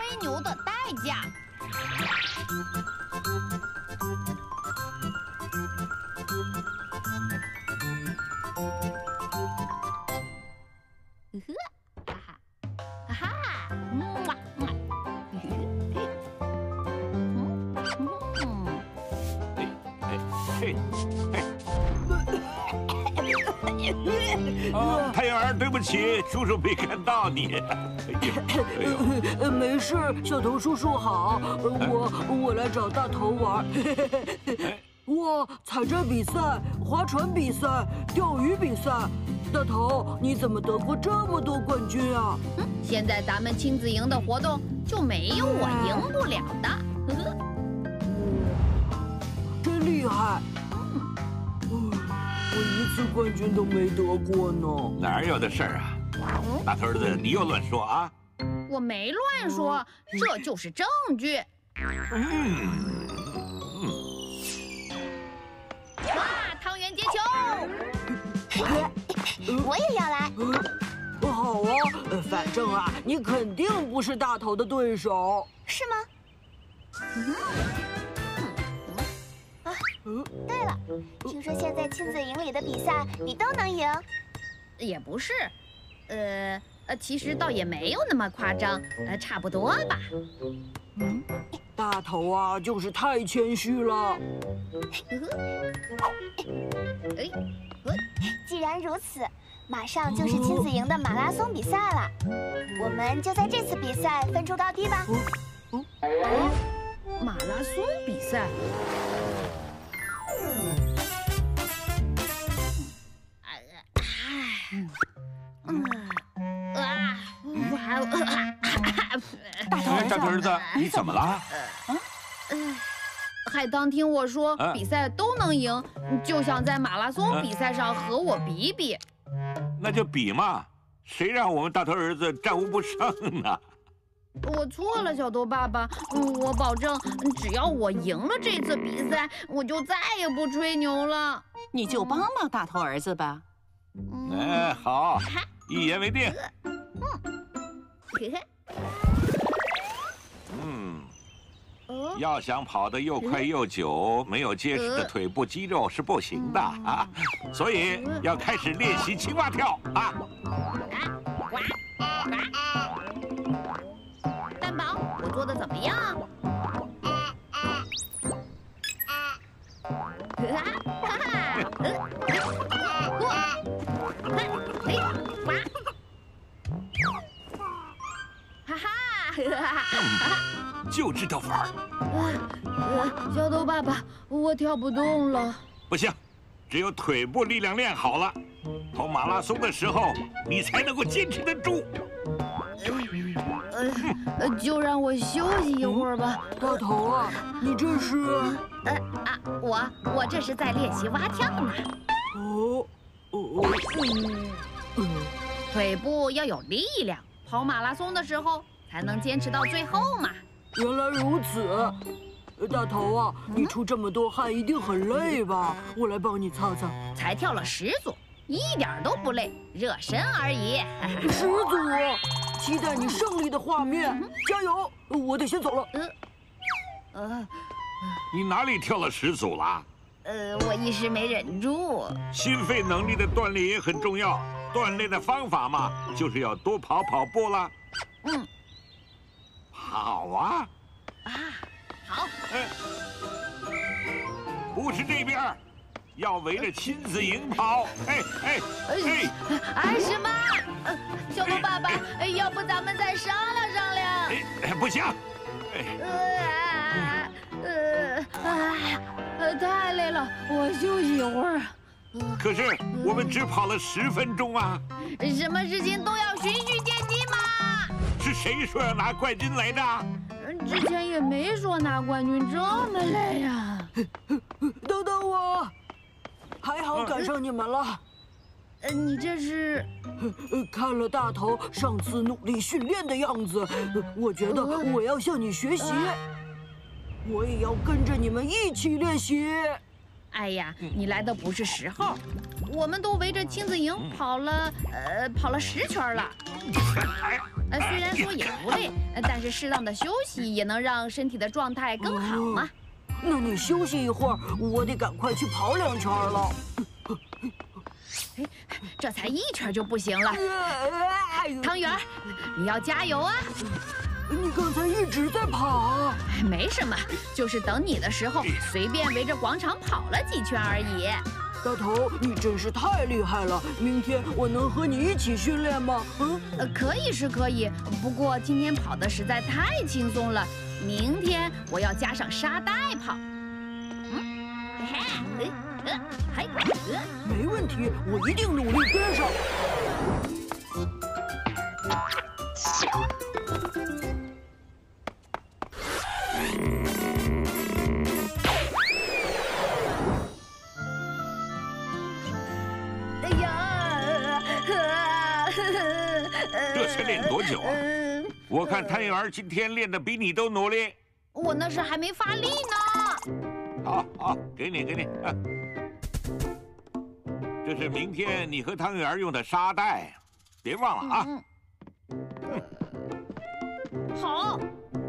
牛的代价。哈哈， 太阳儿，对不起，叔叔没看到你。 没事，小头叔叔好，我来找大头玩。哇，采摘比赛、划船比赛、钓鱼比赛，大头，你怎么得过这么多冠军啊？ 现在咱们亲子营的活动就没有我赢不了的。 真厉害！我一次冠军都没得过呢。 哪有的事儿啊！大头儿子，你又乱说啊！ 我没乱说，这就是证据。哇，汤圆接球！ 我也要来。 好啊，反正啊，你肯定不是大头的对手， 是吗？对了，听说现在亲子营里的比赛你都能赢？ 也不是，其实倒也没有那么夸张，差不多吧。 大头啊，就是太谦虚了。 既然如此，马上就是亲子营的马拉松比赛了，我们就在这次比赛分出高低吧。 马拉松比赛。 大头儿子，你怎么了？ 海棠听我说比赛都能赢，就想在马拉松比赛上和我比比。 那就比嘛，谁让我们大头儿子战无不胜呢？ 我错了，小头爸爸，我保证，只要我赢了这次比赛，我就再也不吹牛了。 你就帮帮大头儿子吧。 好，一言为定。要想跑得又快又久，没有结实的腿部肌肉是不行的啊！所以要开始练习青蛙跳啊！ 蛋宝，我做的怎么样？ 就知道玩儿。 小头爸爸，我跳不动了。 不行，只有腿部力量练好了，跑马拉松的时候你才能够坚持得住。 就让我休息一会儿吧。 大头啊，你这是？ 我这是在练习蛙跳呢。腿部要有力量，跑马拉松的时候才能坚持到最后嘛。 原来如此，大头啊，你出这么多汗一定很累吧？我来帮你擦擦。 才跳了10组，一点都不累，热身而已。 10组，期待你胜利的画面，加油！我得先走了。 你哪里跳了10组了？ 我一时没忍住。 心肺能力的锻炼也很重要，锻炼的方法嘛，就是要多跑步啦。跑啊！ 好。 不是这边，要围着亲子营跑。 什么？小头爸爸，要不咱们再商量商量？ 不行。 太累了，我休息一会儿。 可是我们只跑了10分钟啊！ 什么事情都要循序渐进嘛。 是谁说要拿冠军来的？ 之前也没说拿冠军这么累呀。 等等我，还好赶上你们了。 你这是？ 看了大头上次努力训练的样子，我觉得我要向你学习，我也要跟着你们一起练习。 哎呀，你来的不是时候，我们都围着亲子营跑了10圈了。虽然说也不累，但是适当的休息也能让身体的状态更好嘛。 那你休息一会儿，我得赶快去跑2圈了。 这才1圈就不行了。汤圆，你要加油啊！ 你刚才一直在跑。 没什么，就是等你的时候，随便围着广场跑了几圈而已。 大头，你真是太厉害了！明天我能和你一起训练吗？ 可以是可以，不过今天跑的实在太轻松了，明天我要加上沙袋跑。 没问题，我一定努力跟上。 这才练多久啊？我看汤圆今天练得比你都努力。 我那是还没发力呢。 好，给你。这是明天你和汤圆用的沙袋，别忘了啊。 好。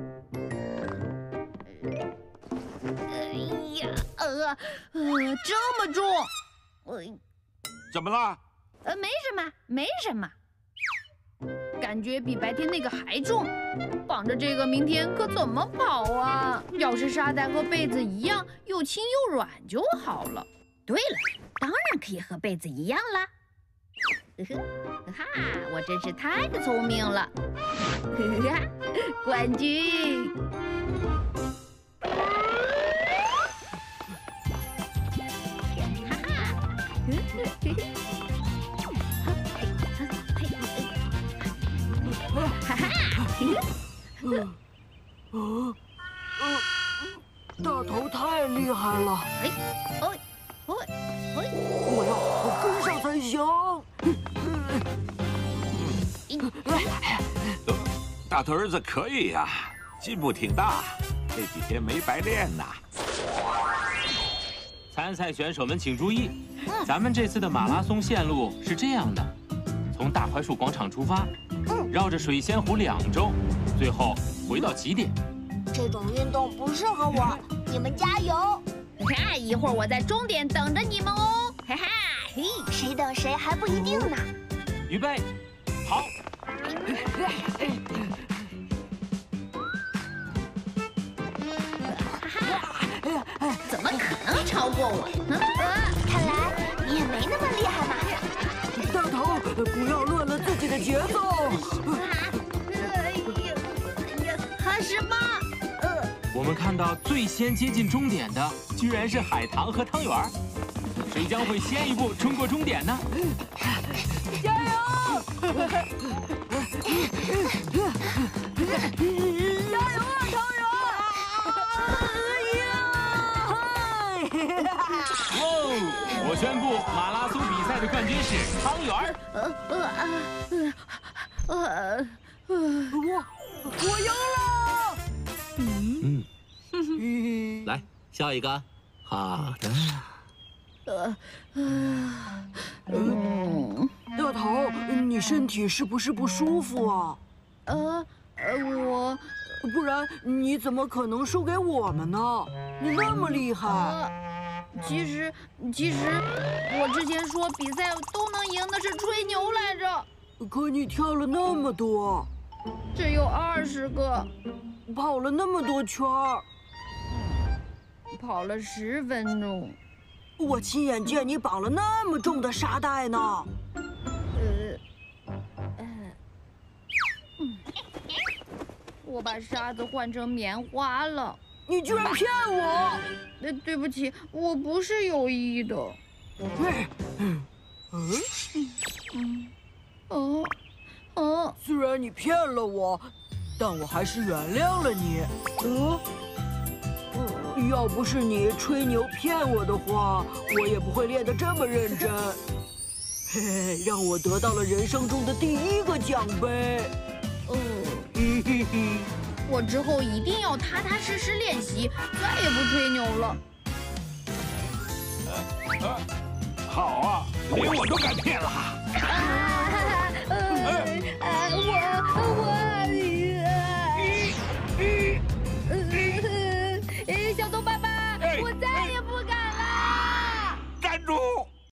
这么重。 怎么了？ 没什么。感觉比白天那个还重，绑着这个明天可怎么跑啊？要是沙袋和被子一样又轻又软就好了。对了，当然可以和被子一样啦。我真是太聪明了。冠军。 大头太厉害了！我要跟上才行。 大头儿子可以呀，进步挺大，这几天没白练呐。 参赛选手们请注意，咱们这次的马拉松线路是这样的：从大槐树广场出发，绕着水仙湖2周，最后回到起点。 这种运动不适合我，你们加油！ 一会儿我在终点等着你们哦。 谁等谁还不一定呢。 预备，跑！ 怎么可能超过我呢？ 看来你也没那么厉害嘛。 大头，不要乱了自己的节奏。 什么？ 我们看到最先接近终点的，居然是海棠和汤圆儿。谁将会先一步冲过终点呢？ 加油！加油啊，汤圆！ 我宣布，马拉松比赛的冠军是汤圆儿。 我赢了！ 来笑一个，好的。 大头，你身体是不是不舒服啊？ 我， 不然你怎么可能输给我们呢？你那么厉害。 其实我之前说比赛都能赢的是吹牛来着。 可你跳了那么多， 只有20个， 跑了那么多圈儿， 跑了10分钟。 我亲眼见你绑了那么重的沙袋呢。 我把沙子换成棉花了。 你居然骗我！ 对不起，我不是有意的。 虽然你骗了我，但我还是原谅了你。要不是你吹牛骗我的话，我也不会练得这么认真。嘿嘿，让我得到了人生中的第1个奖杯。 我之后一定要踏踏实实练习，再也不吹牛了。 好啊，连我都敢骗了。